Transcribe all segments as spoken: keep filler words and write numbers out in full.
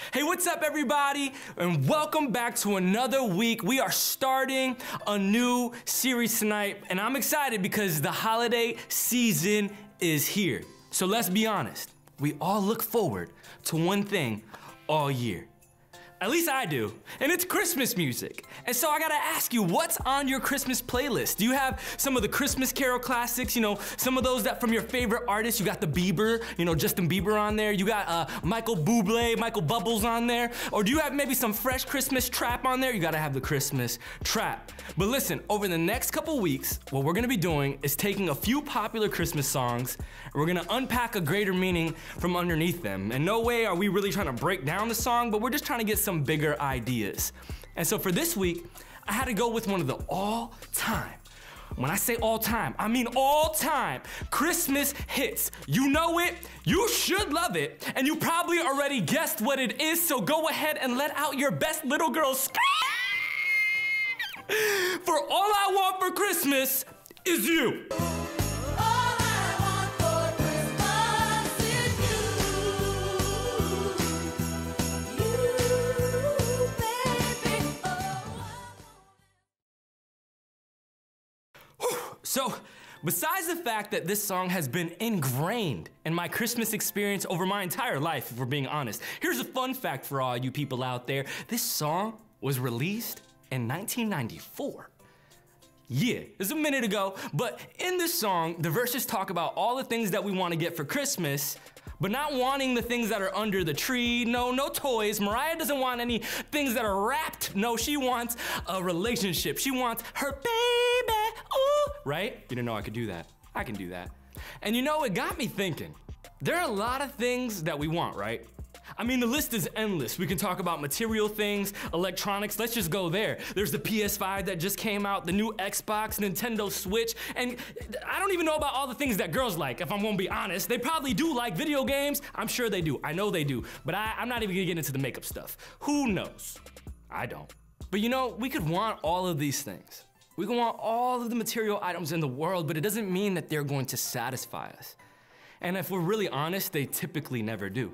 Hey, what's up, everybody? And welcome back to another week. We are starting a new series tonight, and I'm excited because the holiday season is here. So let's be honest, we all look forward to one thing all year. At least I do, and it's Christmas music. And so I gotta ask you, what's on your Christmas playlist? Do you have some of the Christmas Carol classics, you know, some of those that from your favorite artists? You got the Bieber, you know, Justin Bieber on there. You got uh, Michael Bublé, Michael Bubbles on there. Or do you have maybe some fresh Christmas trap on there? You gotta have the Christmas trap. But listen, over the next couple weeks, what we're gonna be doing is taking a few popular Christmas songs, and we're gonna unpack a greater meaning from underneath them. And no way are we really trying to break down the song, but we're just trying to get some some bigger ideas. And so for this week, I had to go with one of the all-time, when I say all-time, I mean all-time Christmas hits. You know it, you should love it, and you probably already guessed what it is, so go ahead and let out your best little girl scream. For all I want for Christmas is you. So, besides the fact that this song has been ingrained in my Christmas experience over my entire life, if we're being honest, here's a fun fact for all you people out there. This song was released in nineteen ninety-four. Yeah, it's a minute ago, but in this song, the verses talk about all the things that we want to get for Christmas, but not wanting the things that are under the tree. No, no toys. Mariah doesn't want any things that are wrapped. No, she wants a relationship. She wants her baby, ooh, right? You didn't know I could do that. I can do that. And you know, it got me thinking. There are a lot of things that we want, right? I mean, the list is endless. We can talk about material things, electronics, let's just go there. There's the P S five that just came out, the new Xbox, Nintendo Switch, and I don't even know about all the things that girls like, if I'm gonna be honest. They probably do like video games. I'm sure they do, I know they do, but I, I'm not even gonna get into the makeup stuff. Who knows? I don't. But you know, we could want all of these things. We can want all of the material items in the world, but it doesn't mean that they're going to satisfy us. And if we're really honest, they typically never do.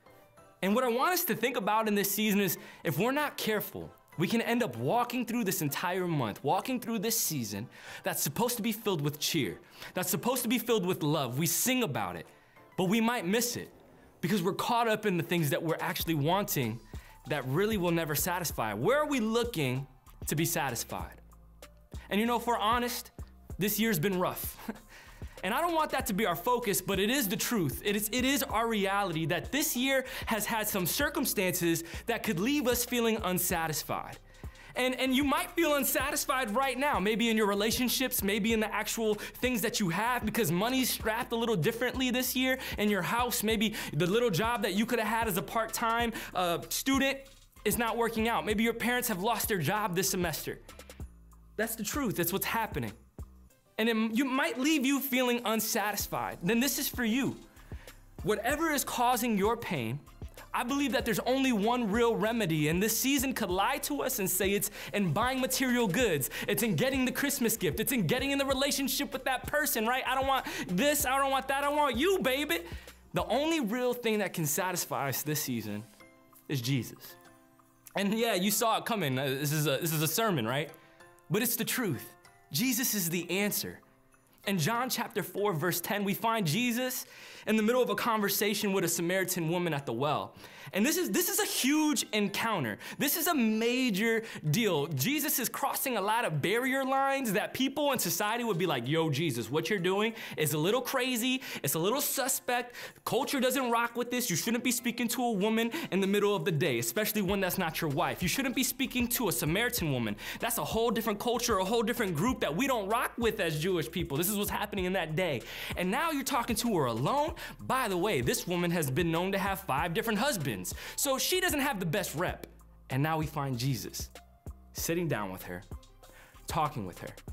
And what I want us to think about in this season is, if we're not careful, we can end up walking through this entire month, walking through this season that's supposed to be filled with cheer, that's supposed to be filled with love. We sing about it, but we might miss it because we're caught up in the things that we're actually wanting that really will never satisfy. Where are we looking to be satisfied? And you know, if we're honest, this year's been rough. And I don't want that to be our focus, but it is the truth. It is, it is our reality that this year has had some circumstances that could leave us feeling unsatisfied. And, and you might feel unsatisfied right now, maybe in your relationships, maybe in the actual things that you have, because money's strapped a little differently this year in your house. Maybe the little job that you could have had as a part-time uh, student is not working out. Maybe your parents have lost their job this semester. That's the truth, that's what's happening. And it you might leave you feeling unsatisfied. Then this is for you. Whatever is causing your pain, I believe that there's only one real remedy, and this season could lie to us and say it's in buying material goods, it's in getting the Christmas gift, it's in getting in the relationship with that person, right? I don't want this, I don't want that, I want you, baby. The only real thing that can satisfy us this season is Jesus. And yeah, you saw it coming. This is a, this is a sermon, right? But it's the truth. Jesus is the answer. In John chapter four, verse ten, we find Jesus in the middle of a conversation with a Samaritan woman at the well. And this is, this is a huge encounter. This is a major deal. Jesus is crossing a lot of barrier lines that people in society would be like, yo, Jesus, what you're doing is a little crazy. It's a little suspect. Culture doesn't rock with this. You shouldn't be speaking to a woman in the middle of the day, especially one that's not your wife. You shouldn't be speaking to a Samaritan woman. That's a whole different culture, a whole different group that we don't rock with as Jewish people. This is what's happening in that day. And now you're talking to her alone. By the way, this woman has been known to have five different husbands, so she doesn't have the best rep. And now we find Jesus sitting down with her, talking with her,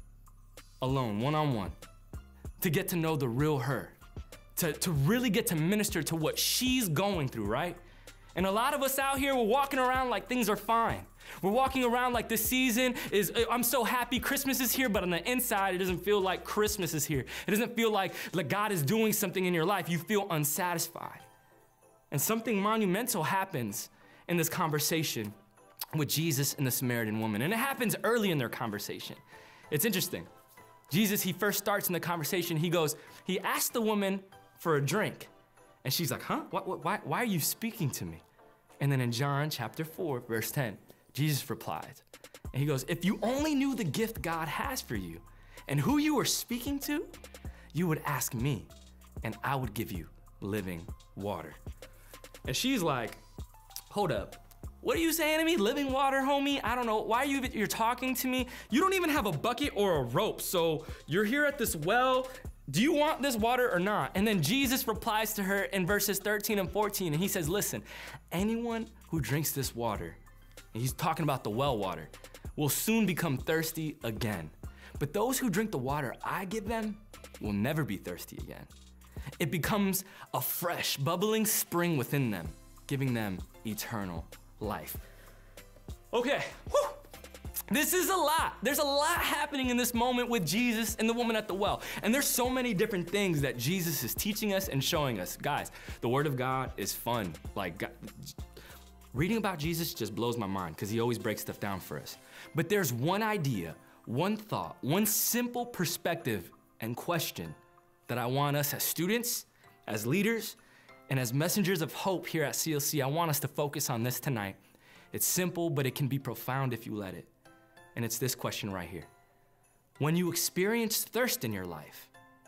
alone, one-on-one, to get to know the real her, to, to really get to minister to what she's going through, right? And a lot of us out here, we're walking around like things are fine. We're walking around like this season is, I'm so happy Christmas is here, but on the inside, it doesn't feel like Christmas is here. It doesn't feel like, like God is doing something in your life. You feel unsatisfied. And something monumental happens in this conversation with Jesus and the Samaritan woman. And it happens early in their conversation. It's interesting. Jesus, he first starts in the conversation. He goes, he asked the woman for a drink. And she's like, huh? Why, why, why are you speaking to me? And then in John chapter four, verse ten, Jesus replies. And he goes, if you only knew the gift God has for you and who you were speaking to, you would ask me and I would give you living water. And she's like, hold up. What are you saying to me? Living water, homie? I don't know. Why are you, you're talking to me? You don't even have a bucket or a rope. So you're here at this well. Do you want this water or not? And then Jesus replies to her in verses thirteen and fourteen. And he says, listen, anyone who drinks this water, and he's talking about the well water, will soon become thirsty again. But those who drink the water I give them will never be thirsty again. It becomes a fresh, bubbling spring within them, giving them eternal life. Okay, whew. This is a lot. There's a lot happening in this moment with Jesus and the woman at the well. And there's so many different things that Jesus is teaching us and showing us. Guys, the Word of God is fun. Like, God, reading about Jesus just blows my mind because he always breaks stuff down for us. But there's one idea, one thought, one simple perspective and question that I want us as students, as leaders, and as messengers of hope here at C L C, I want us to focus on this tonight. It's simple, but it can be profound if you let it. And it's this question right here. When you experience thirst in your life,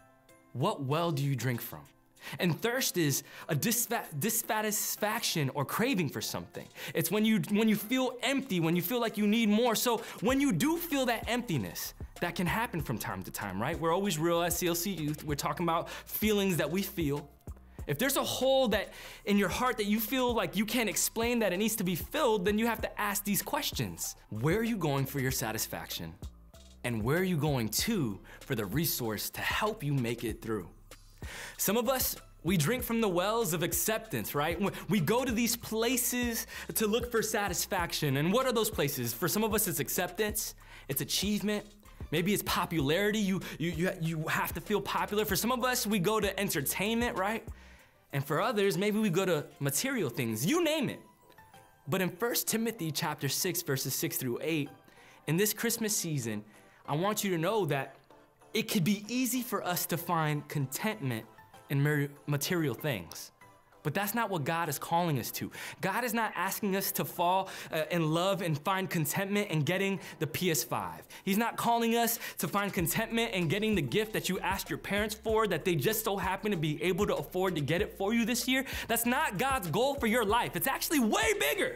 what well do you drink from? And thirst is a dissatisfaction or craving for something. It's when you, when you feel empty, when you feel like you need more. So when you do feel that emptiness, that can happen from time to time, right? We're always real at C L C Youth. We're talking about feelings that we feel. If there's a hole that in your heart that you feel like you can't explain that it needs to be filled, then you have to ask these questions. Where are you going for your satisfaction? And where are you going to for the resource to help you make it through? Some of us, we drink from the wells of acceptance, right? We go to these places to look for satisfaction. And what are those places? For some of us, it's acceptance, it's achievement, maybe it's popularity. You, you, you, you have to feel popular. For some of us, we go to entertainment, right? And for others, maybe we go to material things, you name it. But in First Timothy chapter six, verses six through eight, in this Christmas season, I want you to know that it could be easy for us to find contentment in material things. But that's not what God is calling us to. God is not asking us to fall uh, in love and find contentment in getting the P S five. He's not calling us to find contentment in getting the gift that you asked your parents for that they just so happen to be able to afford to get it for you this year. That's not God's goal for your life. It's actually way bigger.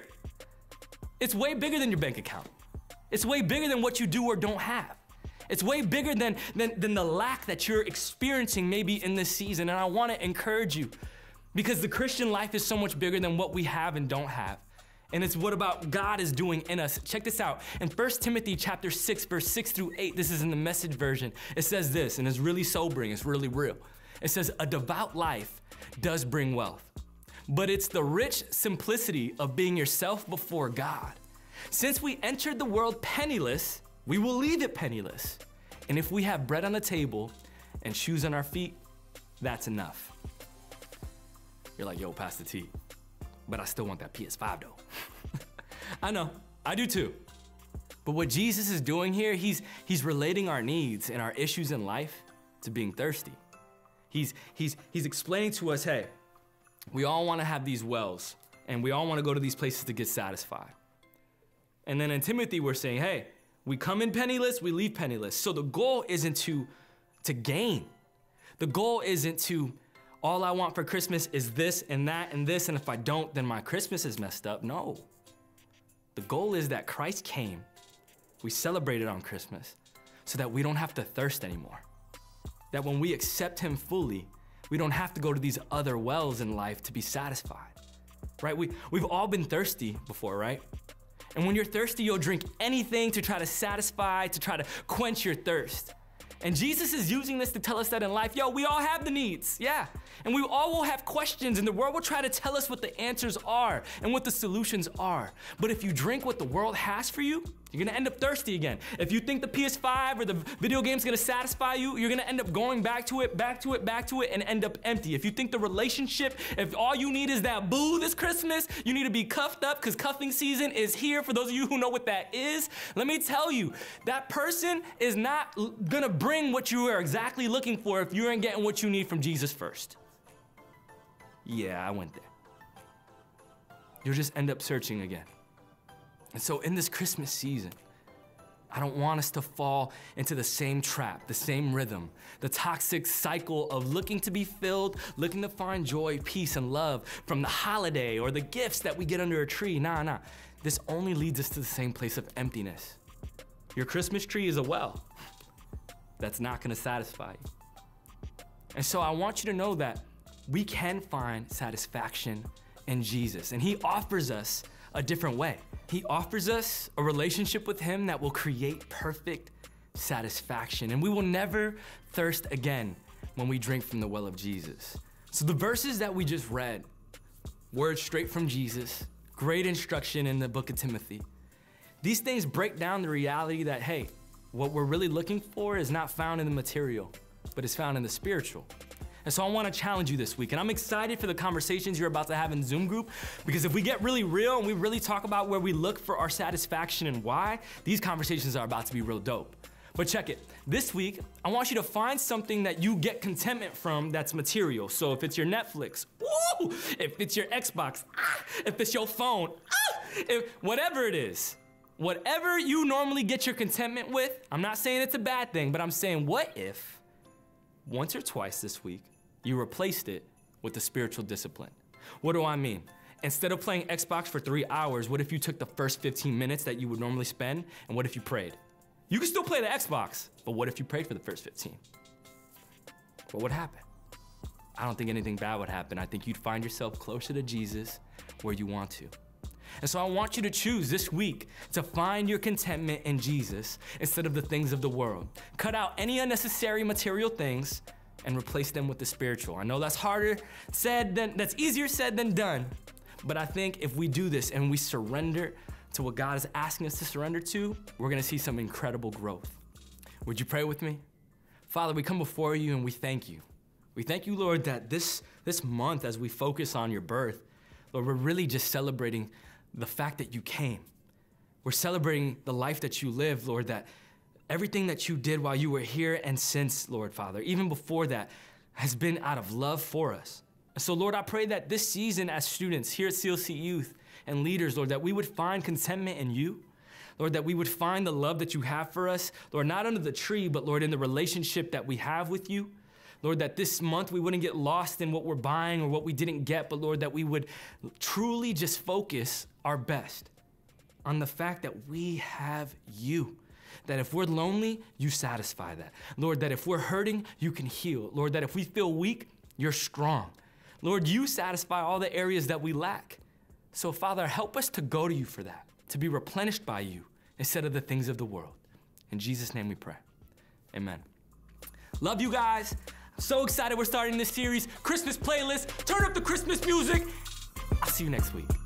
It's way bigger than your bank account. It's way bigger than what you do or don't have. It's way bigger than, than, than the lack that you're experiencing maybe in this season. And I want to encourage you, because the Christian life is so much bigger than what we have and don't have. And it's what about God is doing in us. Check this out. In First Timothy chapter six, verse six through eight, this is in the Message version. It says this, and it's really sobering, it's really real. It says, a devout life does bring wealth, but it's the rich simplicity of being yourself before God. Since we entered the world penniless, we will leave it penniless. And if we have bread on the table and shoes on our feet, that's enough. You're like, yo, Pastor T, but I still want that P S five though. I know, I do too. But what Jesus is doing here, he's, he's relating our needs and our issues in life to being thirsty. He's, he's, he's explaining to us, hey, we all wanna have these wells and we all wanna go to these places to get satisfied. And then in Timothy, we're saying, hey, we come in penniless, we leave penniless. So the goal isn't to, to gain. The goal isn't to, all I want for Christmas is this and that and this, and if I don't, then my Christmas is messed up. No. The goal is that Christ came, we celebrated on Christmas, so that we don't have to thirst anymore. That when we accept him fully, we don't have to go to these other wells in life to be satisfied, right? We, we've all been thirsty before, right? And when you're thirsty, you'll drink anything to try to satisfy, to try to quench your thirst. And Jesus is using this to tell us that in life, yo, we all have the needs, yeah. And we all will have questions, and the world will try to tell us what the answers are and what the solutions are. But if you drink what the world has for you, you're gonna end up thirsty again. If you think the P S five or the video game's gonna satisfy you, you're gonna end up going back to it, back to it, back to it, and end up empty. If you think the relationship, if all you need is that boo this Christmas, you need to be cuffed up because cuffing season is here. For those of you who know what that is, let me tell you, that person is not gonna bring what you are exactly looking for if you ain't getting what you need from Jesus first. Yeah, I went there. You'll just end up searching again. And so in this Christmas season, I don't want us to fall into the same trap, the same rhythm, the toxic cycle of looking to be filled, looking to find joy, peace, and love from the holiday or the gifts that we get under a tree. Nah, nah. This only leads us to the same place of emptiness. Your Christmas tree is a well that's not gonna satisfy you. And so I want you to know that we can find satisfaction in Jesus, and he offers us a different way. He offers us a relationship with him that will create perfect satisfaction, and we will never thirst again when we drink from the well of Jesus. So the verses that we just read, words straight from Jesus, great instruction in the book of Timothy. These things break down the reality that, hey, what we're really looking for is not found in the material, but is found in the spiritual. And so I want to challenge you this week, and I'm excited for the conversations you're about to have in Zoom group, because if we get really real and we really talk about where we look for our satisfaction and why, these conversations are about to be real dope. But check it, this week, I want you to find something that you get contentment from that's material. So if it's your Netflix, woo! If it's your Xbox, ah! If it's your phone, ah! If, whatever it is, whatever you normally get your contentment with, I'm not saying it's a bad thing, but I'm saying, what if once or twice this week, you replaced it with a spiritual discipline? What do I mean? Instead of playing Xbox for three hours, what if you took the first fifteen minutes that you would normally spend, and what if you prayed? You can still play the Xbox, but what if you prayed for the first fifteen? What would happen? I don't think anything bad would happen. I think you'd find yourself closer to Jesus where you want to. And so I want you to choose this week to find your contentment in Jesus instead of the things of the world. Cut out any unnecessary material things and replace them with the spiritual. I know that's harder said than, that's easier said than done, but I think if we do this and we surrender to what God is asking us to surrender to, we're gonna see some incredible growth. Would you pray with me? Father, we come before you and we thank you. We thank you, Lord, that this, this month as we focus on your birth, Lord, we're really just celebrating the fact that you came. We're celebrating the life that you lived, Lord, that everything that you did while you were here and since, Lord, Father, even before that, has been out of love for us. And so, Lord, I pray that this season as students here at C L C Youth and leaders, Lord, that we would find contentment in you. Lord, that we would find the love that you have for us, Lord, not under the tree, but Lord, in the relationship that we have with you. Lord, that this month we wouldn't get lost in what we're buying or what we didn't get, but Lord, that we would truly just focus our best on the fact that we have you. That if we're lonely, you satisfy that. Lord, that if we're hurting, you can heal. Lord, that if we feel weak, you're strong. Lord, you satisfy all the areas that we lack. So Father, help us to go to you for that, to be replenished by you instead of the things of the world. In Jesus' name we pray, amen. Love you guys. I'm so excited we're starting this series. Christmas playlist, turn up the Christmas music. I'll see you next week.